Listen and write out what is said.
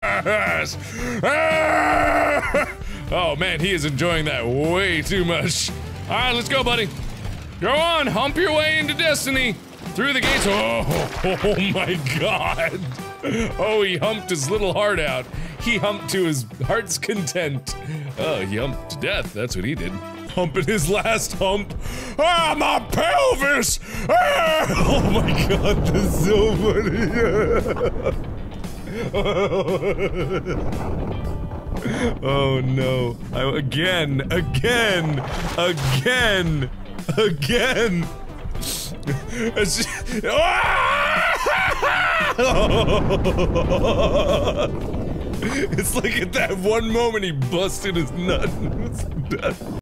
Oh man, he is enjoying that way too much. All right, let's go, buddy. Go on, hump your way into destiny. Through the gates. Oh my god. Oh, he humped his little heart out. He humped to his heart's content. Oh, he humped to death. That's what he did. Humping his last hump. Ah, my pelvis! Ah! Oh my god, this is so funny. Oh no. Again. It's just, it's like at that one moment he busted his nut and was done.